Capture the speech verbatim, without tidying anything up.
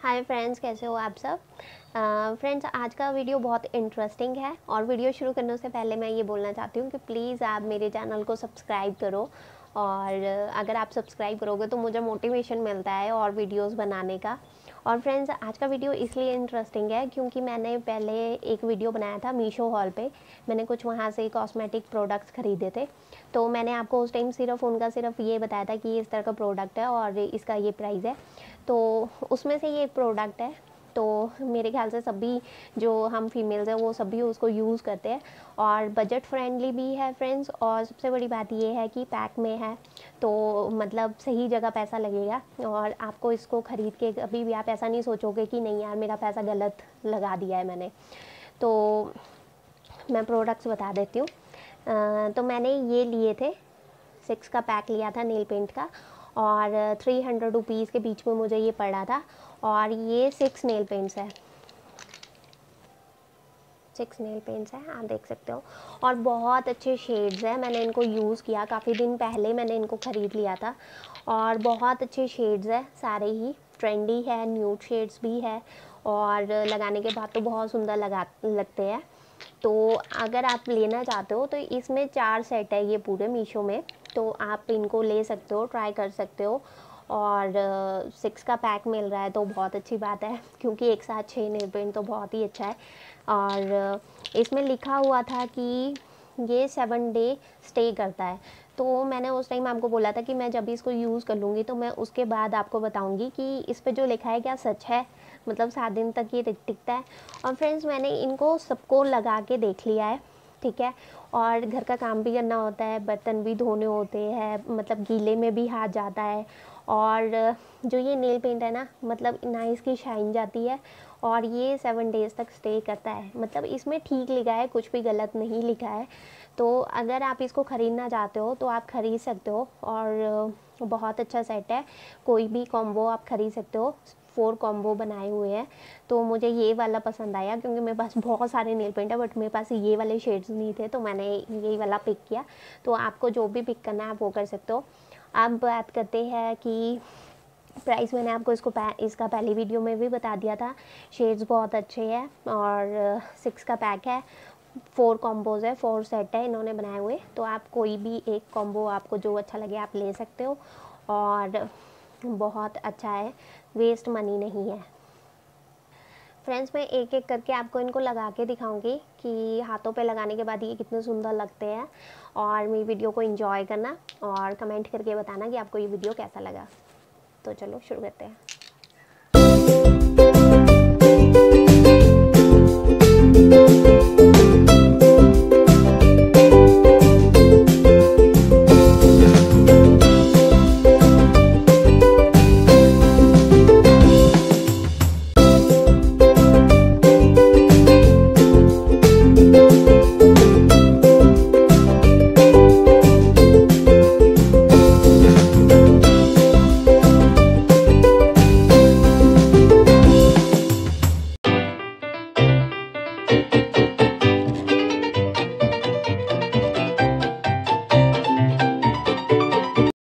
Hi friends, कैसे हो आप सब। फ्रेंड्स uh, आज का वीडियो बहुत इंटरेस्टिंग है और वीडियो शुरू करने से पहले मैं ये बोलना चाहती हूँ कि प्लीज़ आप मेरे चैनल को सब्सक्राइब करो। और अगर आप सब्सक्राइब करोगे तो मुझे मोटिवेशन मिलता है और वीडियोस बनाने का। और फ्रेंड्स, आज का वीडियो इसलिए इंटरेस्टिंग है क्योंकि मैंने पहले एक वीडियो बनाया था मीशो हॉल पे। मैंने कुछ वहाँ से कॉस्मेटिक प्रोडक्ट्स ख़रीदे थे, तो मैंने आपको उस टाइम सिर्फ उनका सिर्फ ये बताया था कि ये इस तरह का प्रोडक्ट है और इसका ये प्राइस है। तो उसमें से ये एक प्रोडक्ट है, तो मेरे ख्याल से सभी जो हम फीमेल्स हैं वो सभी उसको यूज़ करते हैं और बजट फ्रेंडली भी है फ्रेंड्स। और सबसे बड़ी बात ये है कि पैक में है, तो मतलब सही जगह पैसा लगेगा और आपको इसको ख़रीद के कभी भी आप ऐसा नहीं सोचोगे कि नहीं यार मेरा पैसा गलत लगा दिया है मैंने। तो मैं प्रोडक्ट्स बता देती हूँ। तो मैंने ये लिए थे, सिक्स का पैक लिया था नेल पेंट का और थ्री हंड्रेड रुपीज़ के बीच में मुझे ये पड़ा था। और ये सिक्स नेल पेंट्स है, सिक्स नेल पेंट्स हैं, आप देख सकते हो। और बहुत अच्छे शेड्स हैं, मैंने इनको यूज़ किया काफ़ी दिन पहले, मैंने इनको ख़रीद लिया था और बहुत अच्छे शेड्स हैं, सारे ही ट्रेंडी है, न्यूड शेड्स भी है और लगाने के बाद तो बहुत सुंदर लगा लगते हैं। तो अगर आप लेना चाहते हो तो इसमें चार सेट है ये पूरे मीशो में, तो आप इनको ले सकते हो, ट्राई कर सकते हो। और सिक्स का पैक मिल रहा है तो बहुत अच्छी बात है क्योंकि एक साथ छः नेल पेंट तो बहुत ही अच्छा है। और इसमें लिखा हुआ था कि ये सेवन डे स्टे करता है, तो मैंने उस टाइम आपको बोला था कि मैं जब भी इसको यूज़ कर लूँगी तो मैं उसके बाद आपको बताऊँगी कि इस पे जो लिखा है क्या सच है, मतलब सात दिन तक ये टिकता है। और फ्रेंड्स, मैंने इनको सबको लगा के देख लिया है, ठीक है। और घर का काम भी करना होता है, बर्तन भी धोने होते हैं, मतलब गीले में भी हाथ जाता है। और जो ये नेल पेंट है ना, मतलब ना इसकी शाइन जाती है और ये सेवन डेज़ तक स्टे करता है, मतलब इसमें ठीक लिखा है, कुछ भी गलत नहीं लिखा है। तो अगर आप इसको ख़रीदना चाहते हो तो आप ख़रीद सकते हो और बहुत अच्छा सेट है, कोई भी कॉम्बो आप ख़रीद सकते हो। फोर कॉम्बो बनाए हुए हैं, तो मुझे ये वाला पसंद आया क्योंकि मेरे पास बहुत सारे नेल पेंट है बट मेरे पास ये वाले शेड्स नहीं थे, तो मैंने यही वाला पिक किया। तो आपको जो भी पिक करना है आप वो कर सकते हो। अब बात करते हैं कि प्राइस, मैंने आपको इसको इसका पहली वीडियो में भी बता दिया था। शेड्स बहुत अच्छे हैं और सिक्स का पैक है, फोर कॉम्बोज़ है, फोर सेट है इन्होंने बनाए हुए, तो आप कोई भी एक कॉम्बो आपको जो अच्छा लगे आप ले सकते हो और बहुत अच्छा है, वेस्ट मनी नहीं है। फ्रेंड्स, मैं एक एक करके आपको इनको लगा के दिखाऊंगी कि हाथों पे लगाने के बाद ये कितने सुंदर लगते हैं। और मेरी वीडियो को एंजॉय करना और कमेंट करके बताना कि आपको ये वीडियो कैसा लगा। तो चलो शुरू करते हैं।